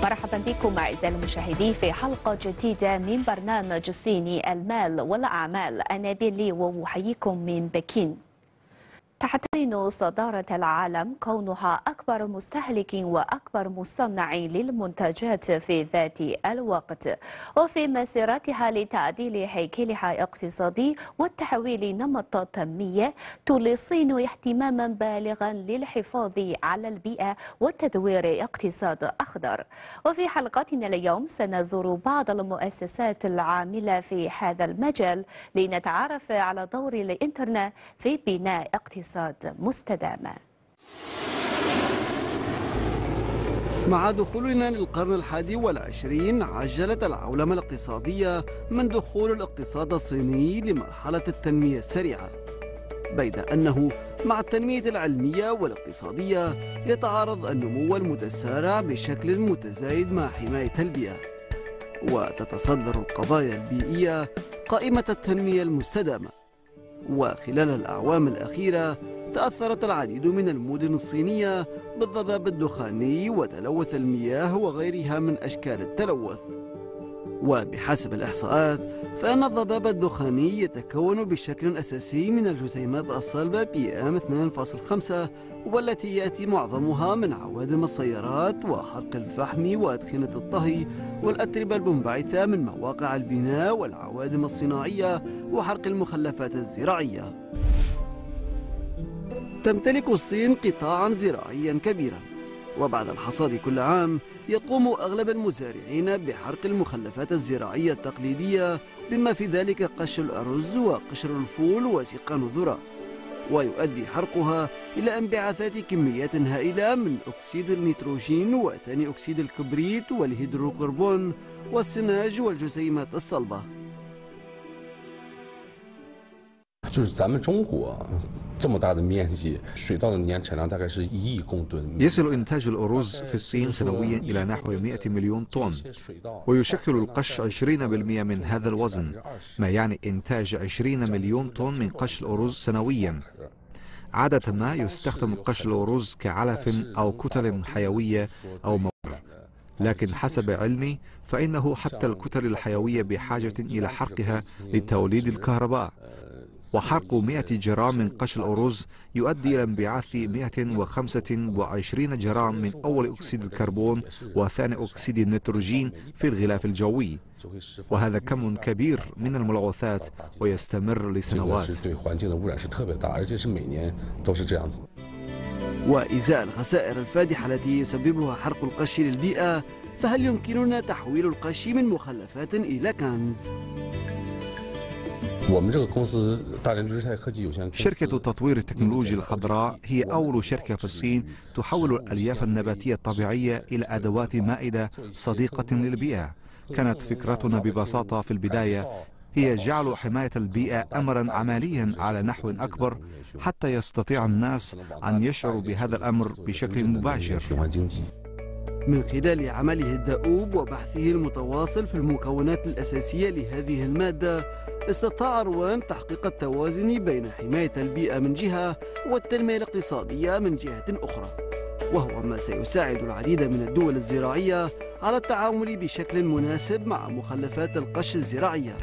مرحبا بكم أعزائي المشاهدين في حلقة جديدة من برنامج صيني المال والأعمال. أنا بيلي وأحييكم من بكين. تحتضن صدارة العالم كونها أكبر مستهلك وأكبر مصنع للمنتجات في ذات الوقت، وفي مسيرتها لتعديل هيكلها الاقتصادي والتحويل نمط التنمية تولي الصين اهتماما بالغا للحفاظ على البيئة وتدوير اقتصاد أخضر. وفي حلقتنا اليوم سنزور بعض المؤسسات العاملة في هذا المجال لنتعرف على دور الإنترنت في بناء اقتصاد مستدامة. مع دخولنا للقرن ال21 عجلت العولمة الاقتصادية من دخول الاقتصاد الصيني لمرحلة التنمية السريعة، بيد أنه مع التنمية العلمية والاقتصادية يتعارض النمو المتسارع بشكل متزايد مع حماية البيئة، وتتصدر القضايا البيئية قائمة التنمية المستدامة. وخلال الأعوام الأخيرة تأثرت العديد من المدن الصينية بالضباب الدخاني وتلوث المياه وغيرها من أشكال التلوث. وبحسب الإحصاءات فإن الضباب الدخاني يتكون بشكل أساسي من الجسيمات الصلبة PM2.5 والتي يأتي معظمها من عوادم السيارات وحرق الفحم وأدخنة الطهي والأتربة المنبعثة من مواقع البناء والعوادم الصناعية وحرق المخلفات الزراعية. تمتلك الصين قطاعا زراعيا كبيرا، وبعد الحصاد كل عام يقوم أغلب المزارعين بحرق المخلفات الزراعية التقليدية بما في ذلك قش الأرز وقشر الفول وسقان الذرة، ويؤدي حرقها إلى انبعاثات كميات هائلة من أكسيد النيتروجين وثاني أكسيد الكبريت والهيدروكربون والسناج والجسيمات الصلبة. يصل إنتاج الأرز في الصين سنويا إلى نحو 100 مليون طن، ويشكل القش 20% من هذا الوزن، ما يعني إنتاج 20 مليون طن من قش الأرز سنويا. عادة ما يستخدم قش الأرز كعلف أو كتل حيوية أو مواد، لكن حسب علمي فإنه حتى الكتل الحيوية بحاجة إلى حرقها لتوليد الكهرباء، وحرق 100 جرام من قش الأرز يؤدي إلى انبعاث 125 جرام من أول أكسيد الكربون وثاني أكسيد النيتروجين في الغلاف الجوي، وهذا كم كبير من الملوثات ويستمر لسنوات. وإزاء الخسائر الفادحة التي يسببها حرق القش للبيئة، فهل يمكننا تحويل القش من مخلفات إلى كنز؟ شركة تطوير التكنولوجيا الخضراء هي أول شركة في الصين تحول الألياف النباتية الطبيعية إلى أدوات مائدة صديقة للبيئة. كانت فكرتنا ببساطة في البداية هي جعل حماية البيئة أمرا عمليا على نحو أكبر حتى يستطيع الناس أن يشعروا بهذا الأمر بشكل مباشر. من خلال عمله الدؤوب وبحثه المتواصل في المكونات الأساسية لهذه المادة، استطاع روان تحقيق التوازن بين حماية البيئة من جهة والتنمية الاقتصادية من جهة أخرى، وهو ما سيساعد العديد من الدول الزراعية على التعامل بشكل مناسب مع مخلفات القش الزراعية.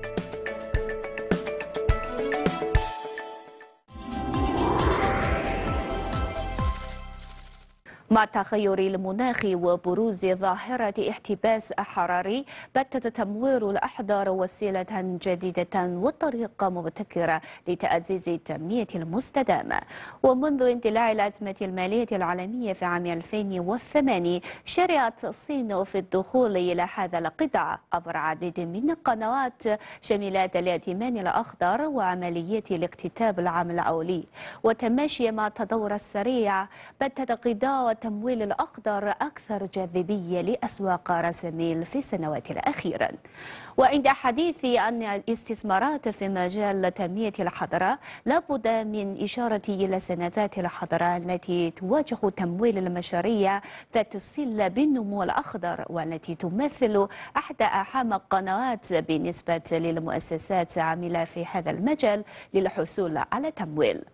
مع تغير المناخ وبروز ظاهرة احتباس حراري، بات تموير الأحجار وسيلة جديدة وطريقة مبتكرة لتعزيز التنمية المستدامة. ومنذ اندلاع الأزمة المالية العالمية في عام 2008 شرعت الصين في الدخول إلى هذا القطاع عبر عديد من القنوات شاملة الائتمان الأخضر وعملية الاكتتاب العام الأولي. وتماشيا مع التطور السريع باتت قطاع التمويل الأخضر أكثر جاذبية لأسواق رأس المال في السنوات الأخيرة. وعند حديث عن الاستثمارات في مجال التنمية الخضراء لابد من إشارة إلى السندات الخضراء التي تواجه تمويل المشاريع ذات الصلة بالنمو الأخضر، والتي تمثل أحد أهم القنوات بالنسبة للمؤسسات العاملة في هذا المجال للحصول على تمويل.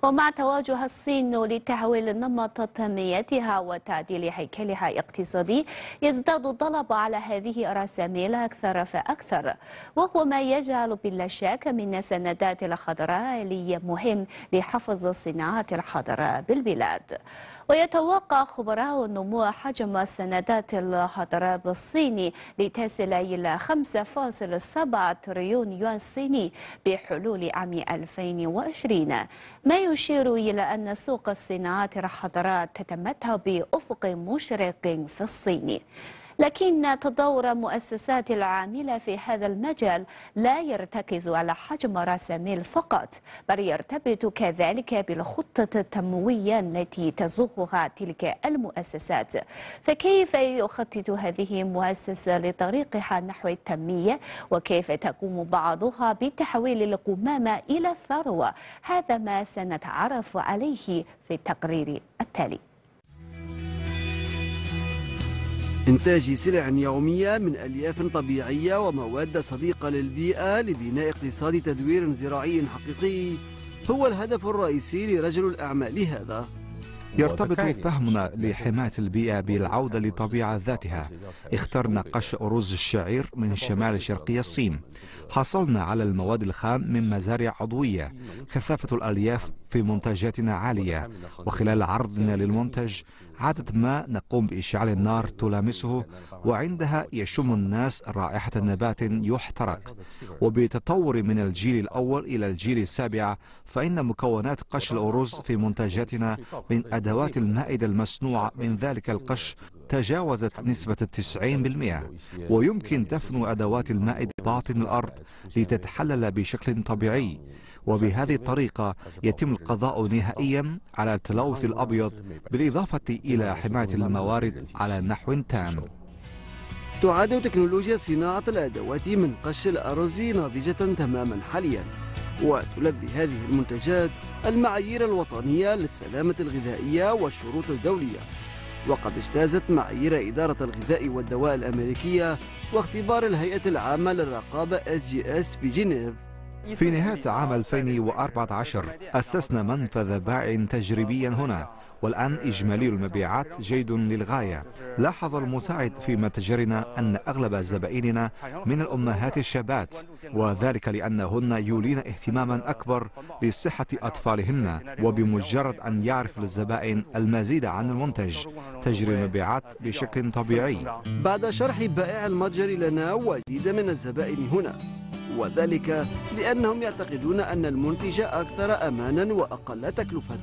ومع توجه الصين لتحويل نمط تنميتها وتعديل هيكلها الاقتصادي، يزداد الطلب على هذه الرأسمال أكثر فأكثر، وهو ما يجعل بلا شك من السندات الخضراء آلية مهم لحفظ الصناعات الخضراء بالبلاد. ويتوقع خبراء نمو حجم السندات الخضراء بالصين لتصل إلى 5.7 تريليون يوان صيني بحلول عام 2020، ما يشير إلى أن سوق الصناعات الخضراء تتمتع بأفق مشرق في الصين. لكن تطور المؤسسات العاملة في هذا المجال لا يرتكز على حجم رأس المال فقط، بل يرتبط كذلك بالخطة التنموية التي تزوقها تلك المؤسسات. فكيف يخطط هذه المؤسسة لطريقها نحو التنمية؟ وكيف تقوم بعضها بتحويل القمامة إلى الثروة؟ هذا ما سنتعرف عليه في التقرير التالي. إنتاج سلع يومية من ألياف طبيعية ومواد صديقة للبيئة لبناء اقتصاد تدوير زراعي حقيقي هو الهدف الرئيسي لرجل الأعمال هذا. يرتبط فهمنا لحماية البيئة بالعودة لطبيعة ذاتها. اخترنا قش أرز الشعير من شمال شرقي الصين. حصلنا على المواد الخام من مزارع عضوية. كثافة الألياف في منتجاتنا عالية، وخلال عرضنا للمنتج عادة ما نقوم بإشعال النار تلامسه، وعندها يشم الناس رائحة نبات يحترق. وبتطور من الجيل الأول إلى الجيل السابع، فإن مكونات قش الأرز في منتجاتنا من أدوات المائدة المصنوعة من ذلك القش تجاوزت نسبة 90%، ويمكن تفنو أدوات المائدة باطن الأرض لتتحلل بشكل طبيعي. وبهذه الطريقة يتم القضاء نهائيا على التلوث الأبيض، بالإضافة إلى حماية الموارد على نحو تام. تعد تكنولوجيا صناعة الأدوات من قش الأرز ناضجة تماما حاليا، وتلبي هذه المنتجات المعايير الوطنية للسلامة الغذائية والشروط الدولية، وقد اجتازت معايير إدارة الغذاء والدواء الأمريكية واختبار الهيئة العامة للرقابة SGS بجنيف. في نهاية عام 2014 أسسنا منفذ بائع تجريبيا هنا، والآن إجمالي المبيعات جيد للغاية. لاحظ المساعد في متجرنا أن أغلب زبائننا من الأمهات الشابات، وذلك لأنهن يولين اهتماما أكبر لصحة أطفالهن، وبمجرد أن يعرف الزبائن المزيد عن المنتج تجري المبيعات بشكل طبيعي. بعد شرح بائع المتجر لنا وجد من الزبائن هنا، وذلك لأنهم يعتقدون أن المنتج أكثر أمانا وأقل تكلفة.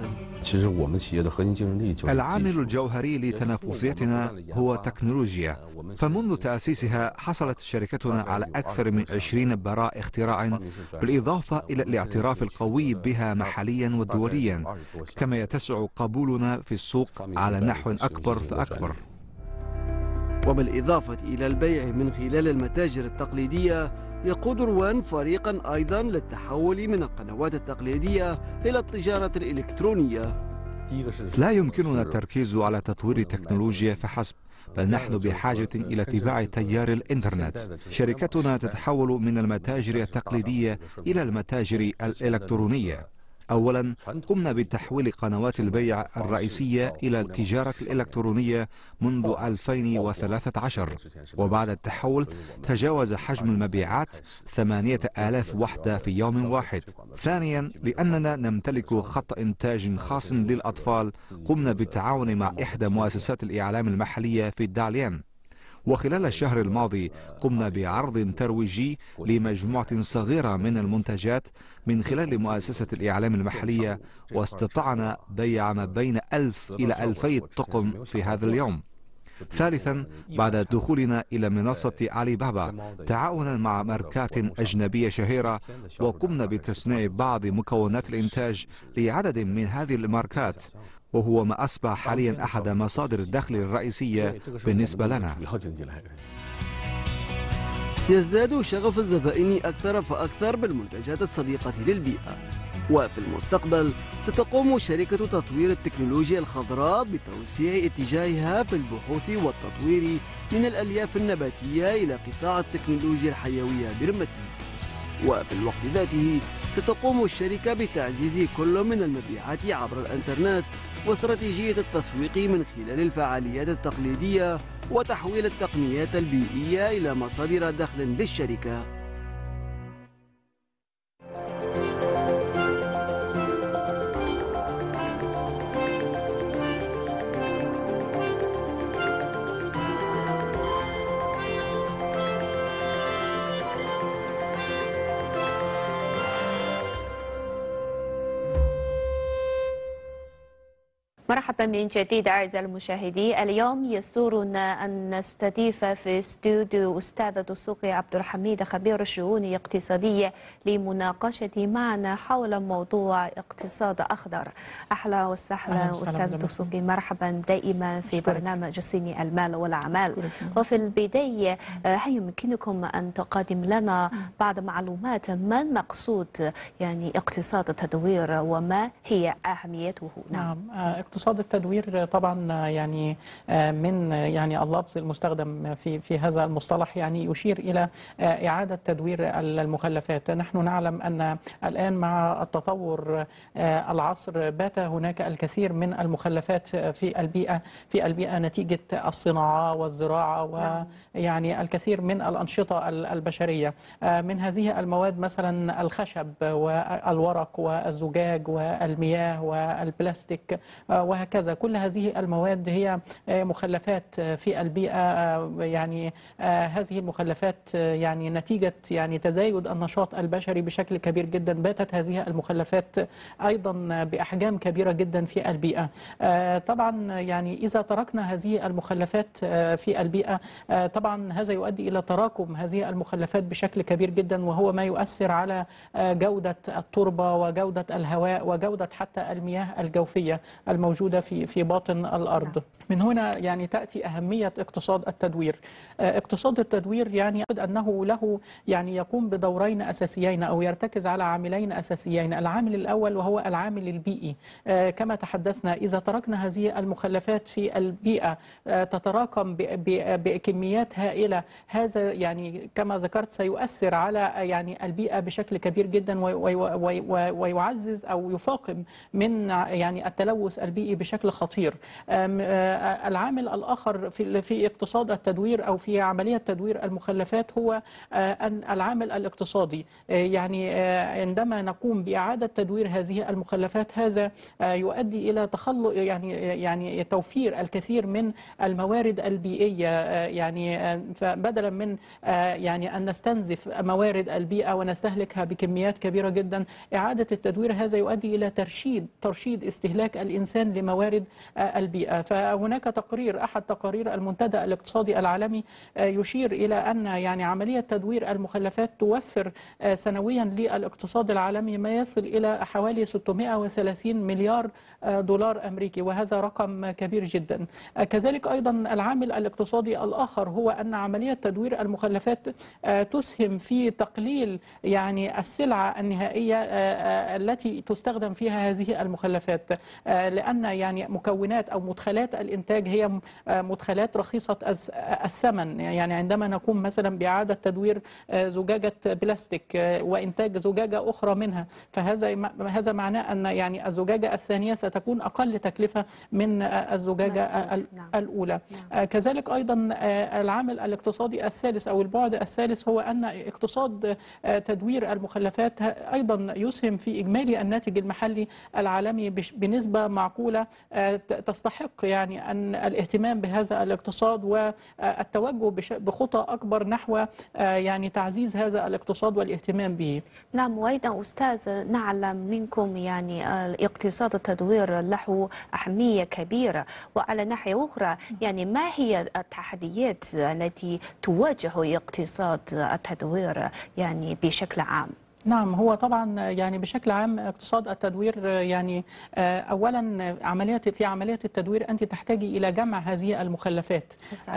العامل الجوهري لتنافسيتنا هو تكنولوجيا، فمنذ تأسيسها حصلت شركتنا على أكثر من 20 براء اختراع، بالإضافة إلى الاعتراف القوي بها محليا ودوليا، كما يتسع قبولنا في السوق على نحو أكبر فأكبر. وبالإضافة إلى البيع من خلال المتاجر التقليدية، يقود روان فريقا أيضا للتحول من القنوات التقليدية إلى التجارة الإلكترونية. لا يمكننا التركيز على تطوير التكنولوجيا فحسب، بل نحن بحاجة إلى اتباع تيار الإنترنت. شركتنا تتحول من المتاجر التقليدية إلى المتاجر الإلكترونية. أولا، قمنا بتحويل قنوات البيع الرئيسية إلى التجارة الإلكترونية منذ 2013، وبعد التحول تجاوز حجم المبيعات 8000 وحدة في يوم واحد. ثانيا، لأننا نمتلك خط إنتاج خاص للأطفال، قمنا بالتعاون مع إحدى مؤسسات الإعلام المحلية في داليان، وخلال الشهر الماضي قمنا بعرض ترويجي لمجموعة صغيرة من المنتجات من خلال مؤسسة الإعلام المحلية، واستطعنا بيع ما بين 1000 إلى 2000 طقم في هذا اليوم. ثالثا، بعد دخولنا إلى منصة علي بابا تعاونا مع ماركات أجنبية شهيرة، وقمنا بتصنيع بعض مكونات الإنتاج لعدد من هذه الماركات، وهو ما أصبح حاليا أحد مصادر الدخل الرئيسية بالنسبة لنا. يزداد شغف الزبائن أكثر فأكثر بالمنتجات الصديقة للبيئة، وفي المستقبل ستقوم شركة تطوير التكنولوجيا الخضراء بتوسيع اتجاهها في البحوث والتطوير من الألياف النباتية إلى قطاع التكنولوجيا الحيوية برمته. وفي الوقت ذاته ستقوم الشركة بتعزيز كل من المبيعات عبر الإنترنت واستراتيجية التسويق من خلال الفعاليات التقليدية وتحويل التقنيات البيئية إلى مصادر دخل للشركة. مرحبا من جديد أعزائي المشاهدين. اليوم يسرنا أن نستضيف في استوديو أستاذ دسوقي عبد الحميد خبير الشؤون الاقتصادية لمناقشة معنا حول موضوع اقتصاد أخضر. أهلا وسهلا أستاذ دسوقي، مرحبا دائما في برنامج صيني المال والأعمال. وفي البداية هل يمكنكم أن تقدم لنا بعض معلومات ما المقصود يعني اقتصاد التدوير وما هي أهميته؟ نعم، اقتصاد التدوير طبعا يعني من يعني اللفظ المستخدم في هذا المصطلح يعني يشير إلى إعادة تدوير المخلفات. نحن نعلم أن الآن مع التطور العصر بات هناك الكثير من المخلفات في البيئة نتيجة الصناعة والزراعة ويعني الكثير من الأنشطة البشرية. من هذه المواد مثلا الخشب والورق والزجاج والمياه والبلاستيك وهكذا. كل هذه المواد هي مخلفات في البيئة. يعني هذه المخلفات يعني نتيجة يعني تزايد النشاط البشري بشكل كبير جدا باتت هذه المخلفات أيضا بأحجام كبيرة جدا في البيئة. طبعا يعني إذا تركنا هذه المخلفات في البيئة طبعا هذا يؤدي إلى تراكم هذه المخلفات بشكل كبير جدا، وهو ما يؤثر على جودة التربة وجودة الهواء وجودة حتى المياه الجوفية الموجودة في باطن الأرض. من هنا يعني تأتي أهمية اقتصاد التدوير. اقتصاد التدوير يعني أنه له يعني يقوم بدورين أساسيين أو يرتكز على عاملين أساسيين. العامل الأول وهو العامل البيئي. كما تحدثنا إذا تركنا هذه المخلفات في البيئة تتراكم بكميات هائلة، هذا يعني كما ذكرت سيؤثر على يعني البيئة بشكل كبير جدا ويعزز أو يفاقم من يعني التلوث البيئي بشكل خطير. العامل الآخر في اقتصاد التدوير أو في عملية تدوير المخلفات هو العامل الاقتصادي. يعني عندما نقوم بإعادة تدوير هذه المخلفات هذا يؤدي إلى تخلق يعني توفير الكثير من الموارد البيئية. يعني فبدلا من يعني أن نستنزف موارد البيئة ونستهلكها بكميات كبيرة جدا، إعادة التدوير هذا يؤدي إلى ترشيد استهلاك الإنسان لموارد البيئة. فهناك تقرير أحد تقارير المنتدى الاقتصادي العالمي يشير إلى أن يعني عملية تدوير المخلفات توفر سنويا للاقتصاد العالمي ما يصل إلى حوالي 630 مليار دولار أمريكي، وهذا رقم كبير جدا. كذلك أيضا العامل الاقتصادي الآخر هو أن عملية تدوير المخلفات تسهم في تقليل يعني السلعة النهائية التي تستخدم فيها هذه المخلفات، لأن يعني مكونات أو مدخلات الإنتاج هي مدخلات رخيصة الثمن. يعني عندما نقوم مثلا بإعادة تدوير زجاجة بلاستيك وإنتاج زجاجة أخرى منها، فهذا معناه أن يعني الزجاجة الثانية ستكون أقل تكلفة من الزجاجة الأولى. كذلك أيضا العامل الاقتصادي الثالث أو البعد الثالث هو أن اقتصاد تدوير المخلفات أيضا يسهم في إجمالي الناتج المحلي العالمي بنسبة معقولة تستحق يعني أن الاهتمام بهذا الاقتصاد والتوجه بخطى أكبر نحو يعني تعزيز هذا الاقتصاد والاهتمام به. نعم، وأيضا أستاذ نعلم منكم يعني اقتصاد التدوير له أهمية كبيرة، وعلى ناحية أخرى يعني ما هي التحديات التي تواجه اقتصاد التدوير يعني بشكل عام؟ نعم، هو طبعا يعني بشكل عام اقتصاد التدوير يعني اولا في عمليه التدوير انت تحتاجي الى جمع هذه المخلفات.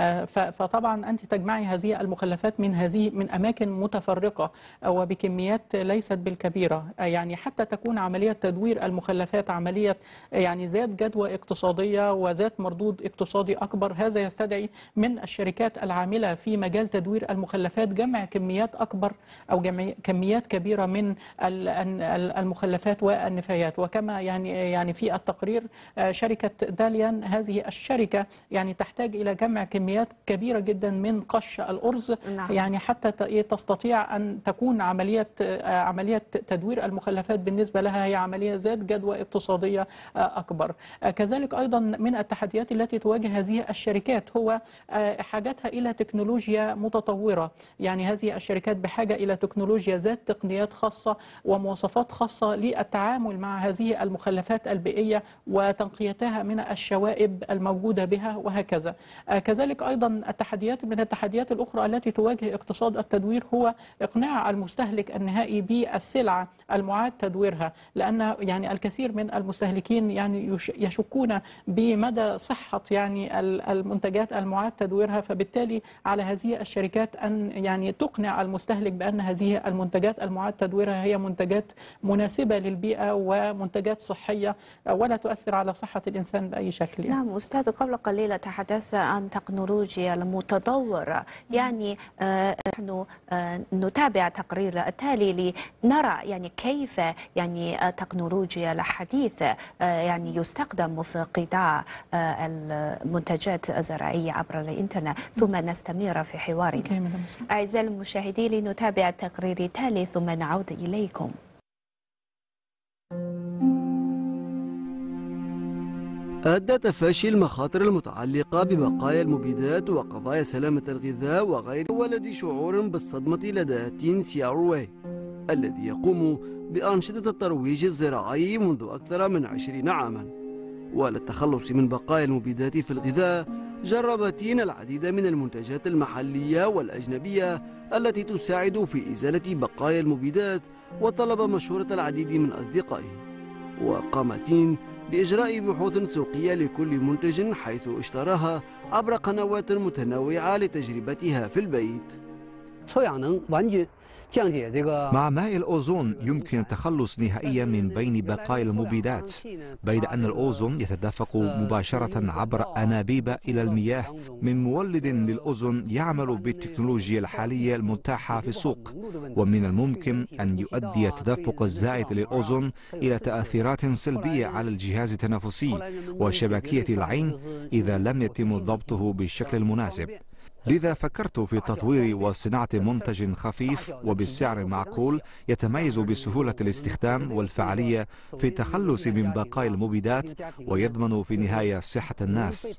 فطبعا انت تجمعي هذه المخلفات من اماكن متفرقه وبكميات ليست بالكبيره. يعني حتى تكون عمليه تدوير المخلفات عمليه يعني ذات جدوى اقتصاديه وذات مردود اقتصادي اكبر، هذا يستدعي من الشركات العامله في مجال تدوير المخلفات جمع كميات اكبر او كميات كبيره كبيرة من المخلفات والنفايات. وكما يعني في التقرير شركة داليان، هذه الشركة يعني تحتاج إلى جمع كميات كبيرة جدا من قش الأرز، يعني حتى تستطيع أن تكون عملية تدوير المخلفات بالنسبة لها هي عملية ذات جدوى اقتصادية أكبر. كذلك أيضا من التحديات التي تواجه هذه الشركات هو حاجتها إلى تكنولوجيا متطورة. يعني هذه الشركات بحاجة إلى تكنولوجيا ذات تقنيات خاصة ومواصفات خاصة للتعامل مع هذه المخلفات البيئية وتنقيتها من الشوائب الموجودة بها وهكذا. كذلك أيضا من التحديات الأخرى التي تواجه اقتصاد التدوير هو إقناع المستهلك النهائي بالسلعة المعاد تدويرها، لأن يعني الكثير من المستهلكين يعني يشكون بمدى صحة يعني المنتجات المعاد تدويرها. فبالتالي على هذه الشركات أن يعني تقنع المستهلك بأن هذه المنتجات المعاد تدويرها هي منتجات مناسبة للبيئة ومنتجات صحية ولا تؤثر على صحة الإنسان بأي شكل. نعم أستاذ، قبل قليل تحدث عن تكنولوجيا المتطورة. يعني نحن نتابع التقرير التالي لنرى يعني كيف يعني التكنولوجيا الحديثة يعني يستخدم في قطاع المنتجات الزراعية عبر الإنترنت، ثم نستمر في حوارنا. أعزائي المشاهدين، لنتابع التقرير التالي ثم نعود إليكم. أدى تفاشي المخاطر المتعلقة ببقايا المبيدات وقضايا سلامة الغذاء وغيره ولد شعور بالصدمة لدى تين سياوروي الذي يقوم بأنشطة الترويج الزراعي منذ أكثر من 20 عاما. وللتخلص من بقايا المبيدات في الغذاء جرب تين العديد من المنتجات المحلية والأجنبية التي تساعد في إزالة بقايا المبيدات، وطلب مشورة العديد من أصدقائه. وقام تين بإجراء بحوث سوقية لكل منتج حيث اشتراها عبر قنوات متنوعة لتجربتها في البيت. مع ماء الأوزون يمكن التخلص نهائيا من بين بقايا المبيدات، بيد أن الأوزون يتدفق مباشرة عبر أنابيب إلى المياه من مولد للأوزون يعمل بالتكنولوجيا الحالية المتاحة في السوق. ومن الممكن أن يؤدي التدفق الزائد للأوزون إلى تأثيرات سلبية على الجهاز التنفسي وشبكية العين إذا لم يتم ضبطه بالشكل المناسب. لذا فكرت في تطوير وصناعة منتج خفيف وبسعر معقول يتميز بسهولة الاستخدام والفعالية في التخلص من بقايا المبيدات ويضمن في النهاية صحة الناس.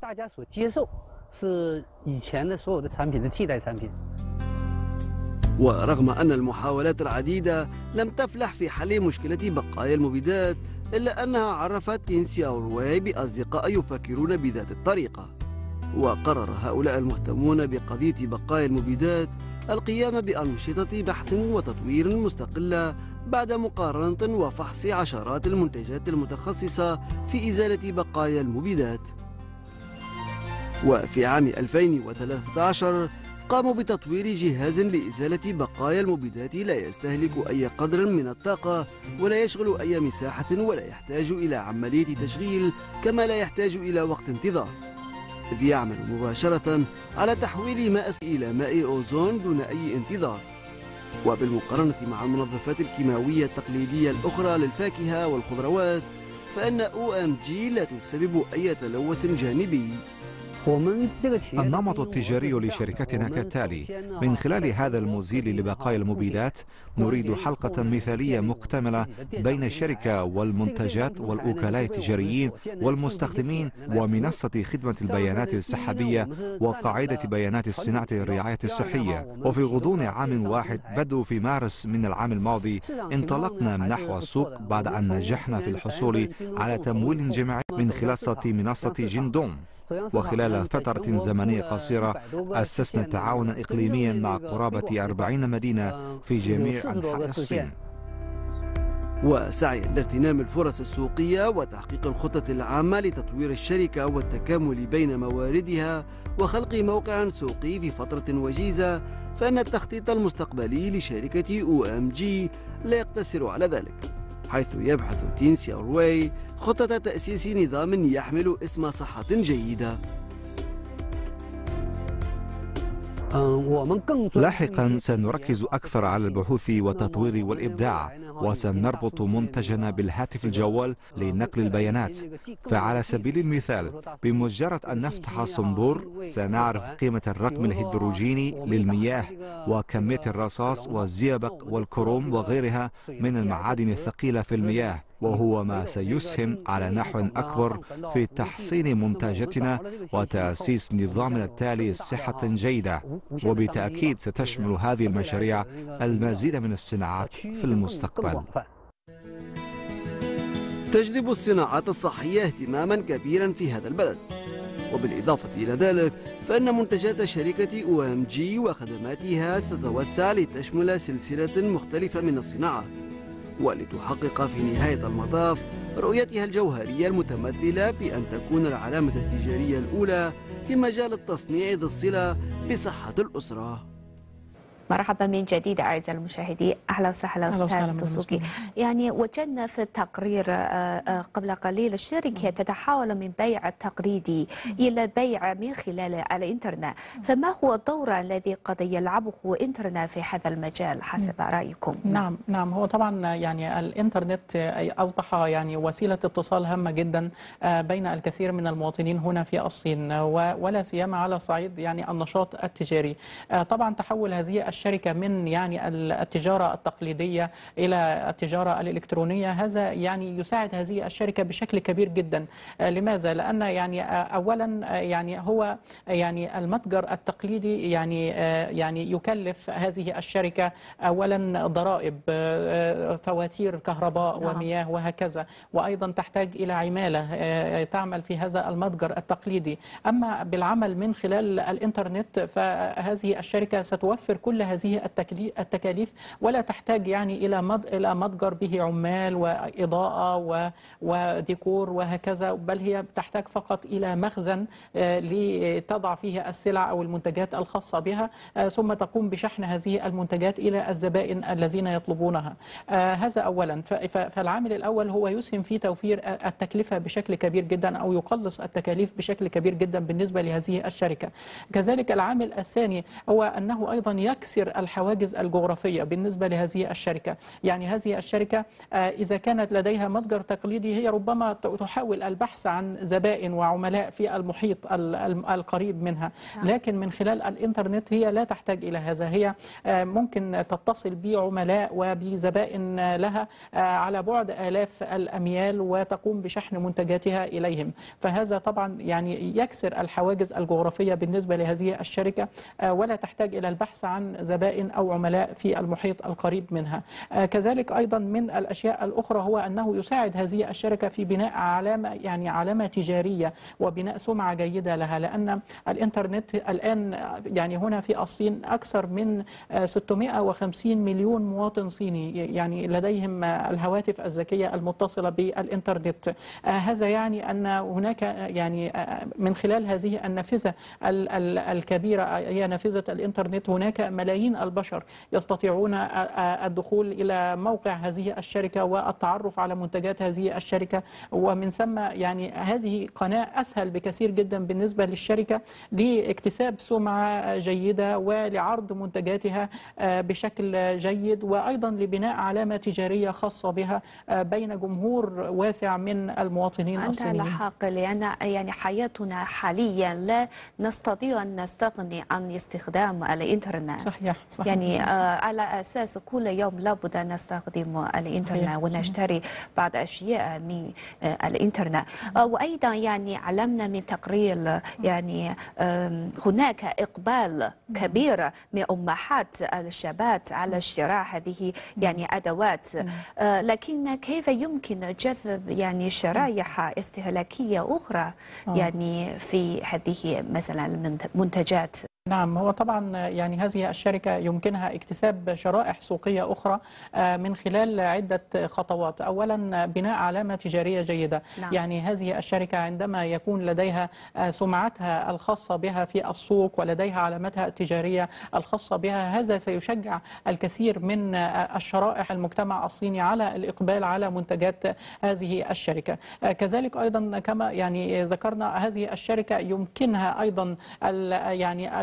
ورغم أن المحاولات العديدة لم تفلح في حل مشكلة بقايا المبيدات، إلا أنها عرفت تين سياوروي بأصدقاء يفكرون بذات الطريقة. وقرر هؤلاء المهتمون بقضية بقايا المبيدات القيام بأنشطة بحث وتطوير مستقلة بعد مقارنة وفحص عشرات المنتجات المتخصصة في إزالة بقايا المبيدات. وفي عام 2013 قاموا بتطوير جهاز لإزالة بقايا المبيدات لا يستهلك أي قدر من الطاقة ولا يشغل أي مساحة ولا يحتاج إلى عملية تشغيل، كما لا يحتاج إلى وقت انتظار، إذ يعمل مباشرة على تحويل ماء إلى ماء أوزون دون أي انتظار. وبالمقارنة مع المنظفات الكيماوية التقليدية الأخرى للفاكهة والخضروات، فإن OMG لا تسبب أي تلوث جانبي. النمط التجاري لشركتنا كالتالي: من خلال هذا المزيل لبقايا المبيدات نريد حلقة مثالية مكتملة بين الشركة والمنتجات والوكلاء التجاريين والمستخدمين ومنصة خدمة البيانات السحابية وقاعدة بيانات صناعة الرعاية الصحية. وفي غضون عام واحد بدء في مارس من العام الماضي انطلقنا نحو السوق بعد أن نجحنا في الحصول على تمويل جماعي من خلال منصة جندوم. وخلال فترة زمنية قصيرة أسسنا تعاونا إقليميا مع قرابة 40 مدينة في جميع أنحاء الصين. وسعيا لاغتنام الفرص السوقية وتحقيق الخطة العامة لتطوير الشركة والتكامل بين مواردها وخلق موقع سوقي في فترة وجيزة، فإن التخطيط المستقبلي لشركة OMG لا يقتصر على ذلك، حيث يبحث تين سياوروي خطة تأسيس نظام يحمل اسم صحة جيدة. لاحقا سنركز أكثر على البحوث والتطوير والإبداع، وسنربط منتجنا بالهاتف الجوال لنقل البيانات. فعلى سبيل المثال، بمجرد أن نفتح صنبور سنعرف قيمة الرقم الهيدروجيني للمياه وكمية الرصاص والزئبق والكروم وغيرها من المعادن الثقيلة في المياه، وهو ما سيسهم على نحو أكبر في تحسين منتجاتنا وتأسيس نظامنا التالي صحة جيدة. وبالتأكيد ستشمل هذه المشاريع المزيد من الصناعات في المستقبل. تجلب الصناعات الصحية اهتماما كبيرا في هذا البلد، وبالإضافة إلى ذلك فإن منتجات شركة OMG وخدماتها ستتوسع لتشمل سلسلة مختلفة من الصناعات، ولتحقق في نهاية المطاف رؤيتها الجوهرية المتمثلة بأن تكون العلامة التجارية الأولى في مجال التصنيع ذي الصلة بصحة الأسرة. مرحبا من جديد أعزائي المشاهدين، أهلا وسهلا أستاذ دسوقي. يعني وجدنا في التقرير قبل قليل الشركة تتحول من بيع التقليدي إلى البيع من خلال الإنترنت، فما هو الدور الذي قد يلعبه الإنترنت في هذا المجال حسب رأيكم؟ نعم هو طبعا يعني الإنترنت أصبح يعني وسيلة اتصال هامة جدا بين الكثير من المواطنين هنا في الصين، ولا سيما على صعيد يعني النشاط التجاري. طبعا تحول هذه الشركة من يعني التجارة التقليدية إلى التجارة الإلكترونية، هذا يعني يساعد هذه الشركة بشكل كبير جدا. لماذا؟ لأن يعني أولا يعني هو يعني المتجر التقليدي يعني يكلف هذه الشركة أولا ضرائب، فواتير كهرباء ومياه وهكذا، وأيضا تحتاج إلى عمالة تعمل في هذا المتجر التقليدي. أما بالعمل من خلال الإنترنت فهذه الشركة ستوفر كل هذه التكاليف، ولا تحتاج يعني إلى متجر به عمال وإضاءة وديكور وهكذا، بل هي تحتاج فقط إلى مخزن لتضع فيه السلع أو المنتجات الخاصة بها، ثم تقوم بشحن هذه المنتجات إلى الزبائن الذين يطلبونها. هذا أولا. فالعامل الأول هو يسهم في توفير التكلفة بشكل كبير جدا، أو يقلص التكاليف بشكل كبير جدا بالنسبة لهذه الشركة. كذلك العامل الثاني هو أنه أيضا يكسر الحواجز الجغرافية بالنسبة لهذه الشركة. يعني هذه الشركة إذا كانت لديها متجر تقليدي هي ربما تحاول البحث عن زبائن وعملاء في المحيط القريب منها، لكن من خلال الإنترنت هي لا تحتاج إلى هذا. هي ممكن تتصل بعملاء وبزبائن لها على بعد آلاف الأميال وتقوم بشحن منتجاتها إليهم. فهذا طبعا يعني يكسر الحواجز الجغرافية بالنسبة لهذه الشركة، ولا تحتاج إلى البحث عن زبائن أو عملاء في المحيط القريب منها. كذلك أيضا من الأشياء الأخرى هو أنه يساعد هذه الشركة في بناء علامة تجارية وبناء سمعة جيدة لها، لأن الإنترنت الآن يعني هنا في الصين أكثر من 650 مليون مواطن صيني يعني لديهم الهواتف الذكية المتصلة بالإنترنت. هذا يعني أن هناك يعني من خلال هذه النافذة الكبيرة هي نافذة الإنترنت هناك ملايين البشر يستطيعون الدخول إلى موقع هذه الشركة والتعرف على منتجات هذه الشركة، ومن ثم يعني هذه قناة أسهل بكثير جدا بالنسبة للشركة لاكتساب سمعة جيدة ولعرض منتجاتها بشكل جيد، وأيضا لبناء علامة تجارية خاصة بها بين جمهور واسع من المواطنين الصينيين. عندها الحق، لأن يعني حياتنا حاليا لا نستطيع أن نستغني عن استخدام الإنترنت. صحيح. يعني على أساس كل يوم لابد أن نستخدم الإنترنت ونشتري بعض أشياء من الإنترنت. وأيضا يعني علمنا من تقرير يعني هناك إقبال كبير من أمهات الشباب على شراء هذه يعني أدوات، لكن كيف يمكن جذب يعني شرائح استهلاكية أخرى يعني في هذه مثلا المنتجات؟ نعم، هو طبعا يعني هذه الشركة يمكنها اكتساب شرائح سوقية أخرى من خلال عدة خطوات. أولا بناء علامة تجارية جيدة. نعم. يعني هذه الشركة عندما يكون لديها سمعتها الخاصة بها في السوق ولديها علامتها التجارية الخاصة بها، هذا سيشجع الكثير من الشرائح المجتمع الصيني على الإقبال على منتجات هذه الشركة. كذلك أيضا كما يعني ذكرنا هذه الشركة يمكنها أيضا يعني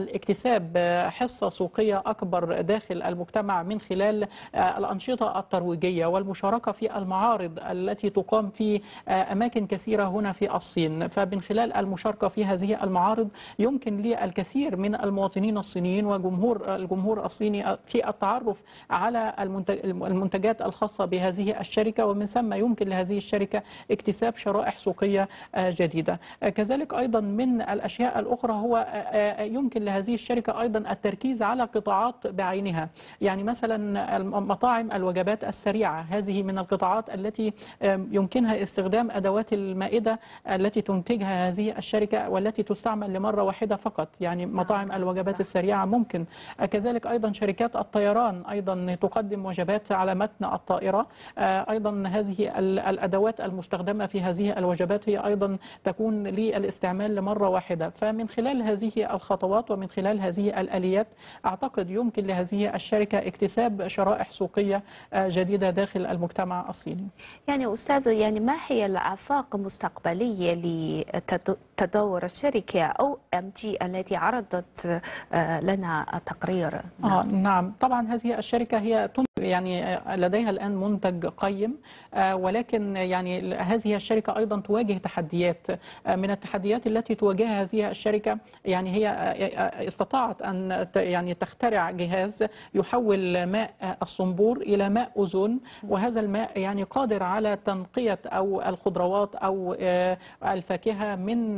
الاكتساب حصة سوقية أكبر داخل المجتمع من خلال الأنشطة الترويجية والمشاركة في المعارض التي تقام في أماكن كثيرة هنا في الصين. فمن خلال المشاركة في هذه المعارض يمكن للكثير من المواطنين الصينيين الجمهور الصيني في التعرف على المنتجات الخاصة بهذه الشركة، ومن ثم يمكن لهذه الشركة اكتساب شرائح سوقية جديدة. كذلك أيضا من الأشياء الأخرى هو يمكن لهذه الشركة أيضا التركيز على قطاعات بعينها، يعني مثلا مطاعم الوجبات السريعة، هذه من القطاعات التي يمكنها استخدام أدوات المائدة التي تنتجها هذه الشركة والتي تستعمل لمرة واحدة فقط، يعني مطاعم الوجبات السريعة ممكن. كذلك أيضا شركات الطيران أيضا تقدم وجبات على متن الطائرة، أيضا هذه الأدوات المستخدمة في هذه الوجبات هي أيضا تكون للاستعمال لمرة واحدة. فمن خلال هذه الخطوات ومن خلال هذه الآليات أعتقد يمكن لهذه الشركة اكتساب شرائح سوقية جديدة داخل المجتمع الصيني. يعني أستاذ، يعني ما هي الآفاق المستقبلية لتدور الشركة أو MG التي عرضت لنا التقرير؟ نعم، طبعا هذه الشركة هي يعني لديها الآن منتج قيم، ولكن يعني هذه الشركة أيضا تواجه تحديات. من التحديات التي تواجهها هذه الشركة يعني هي استطاعت أن يعني تخترع جهاز يحول ماء الصنبور إلى ماء أوزون، وهذا الماء يعني قادر على تنقية أو الخضروات أو الفاكهة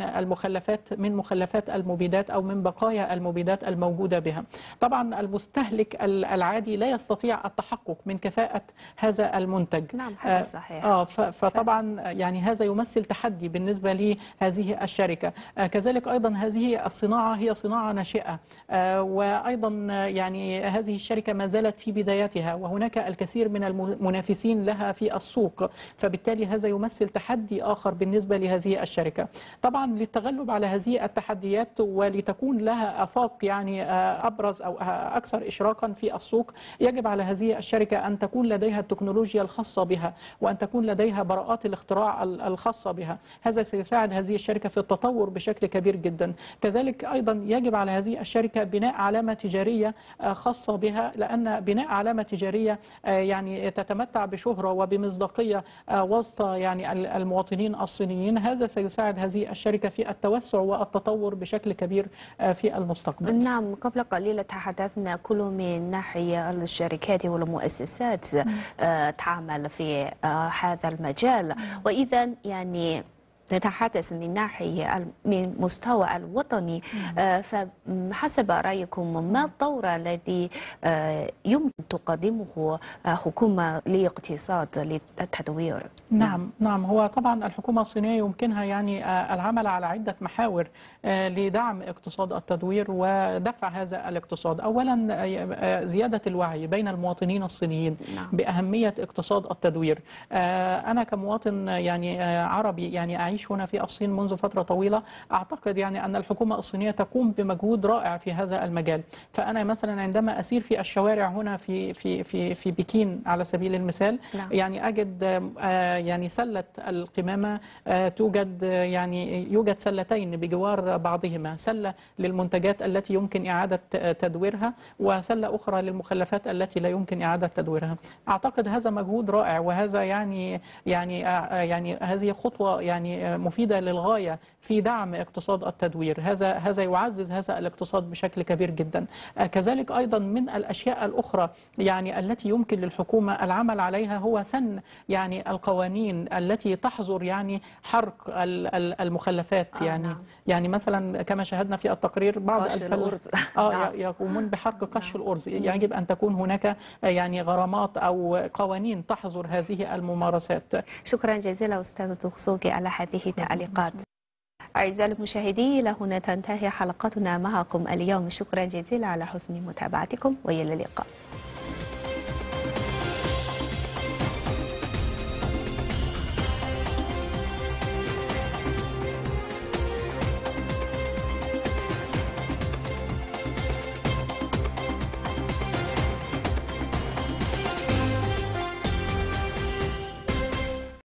من مخلفات المبيدات أو من بقايا المبيدات الموجودة بها. طبعا المستهلك العادي لا يستطيع التحقق من كفاءة هذا المنتج. نعم، هذا صحيح. فطبعا يعني هذا يمثل تحدي بالنسبة لهذه الشركة. كذلك أيضا هذه الصناعة هي صناعة ناشئة، وأيضا يعني هذه الشركة ما زالت في بداياتها، وهناك الكثير من المنافسين لها في السوق، فبالتالي هذا يمثل تحدي آخر بالنسبة لهذه الشركة. طبعا للتغلب على هذه التحديات ولتكون لها آفاق يعني أبرز أو أكثر إشراقا في السوق، يجب على هذه الشركة أن تكون لديها التكنولوجيا الخاصة بها، وأن تكون لديها براءات الاختراع الخاصة بها. هذا سيساعد هذه الشركة في التطور بشكل كبير جدا. كذلك أيضا يجب على هذه الشركة بناء علامة تجارية خاصة بها، لأن بناء علامة تجارية يعني تتمتع بشهرة وبمصداقية وسط يعني المواطنين الصينيين. هذا سيساعد هذه الشركة في التوسع والتطور بشكل كبير في المستقبل. نعم، قبل قليل تحدثنا كل من ناحية الشركات والمؤسسات تعمل في هذا المجال، وإذا يعني نتحدث من ناحية من مستوى الوطني، فحسب رأيكم ما الدور الذي يمكن تقدمه حكومة لاقتصاد للتدوير؟ نعم، هو طبعا الحكومة الصينية يمكنها يعني العمل على عدة محاور لدعم اقتصاد التدوير ودفع هذا الاقتصاد. أولا زيادة الوعي بين المواطنين الصينيين بأهمية اقتصاد التدوير. أنا كمواطن يعني عربي يعني أعيش هنا في الصين منذ فترة طويلة، أعتقد يعني أن الحكومة الصينية تقوم بمجهود رائع في هذا المجال. فأنا مثلا عندما أسير في الشوارع هنا في بكين على سبيل المثال، يعني أجد يعني سلة القمامة توجد يعني يوجد سلتين بجوار بعضهما، سلة للمنتجات التي يمكن إعادة تدويرها وسلة أخرى للمخلفات التي لا يمكن إعادة تدويرها. أعتقد هذا مجهود رائع، وهذا يعني هذه خطوة يعني مفيدة للغاية في دعم اقتصاد التدوير. هذا يعزز هذا الاقتصاد بشكل كبير جدا. كذلك أيضا من الأشياء الأخرى يعني التي يمكن للحكومة العمل عليها هو سن يعني القوانين التي تحظر يعني حرق المخلفات. يعني مثلا كما شاهدنا في التقرير بعض الأرز يقومون بحرق قش الأرز. يجب أن تكون هناك يعني غرامات أو قوانين تحظر هذه الممارسات. شكرا جزيلا أستاذ دغسوقي على هذه التعليقات. أعزائي المشاهدين، إلى هنا تنتهي حلقتنا معكم اليوم. شكرا جزيلا على حسن متابعتكم، وإلى اللقاء.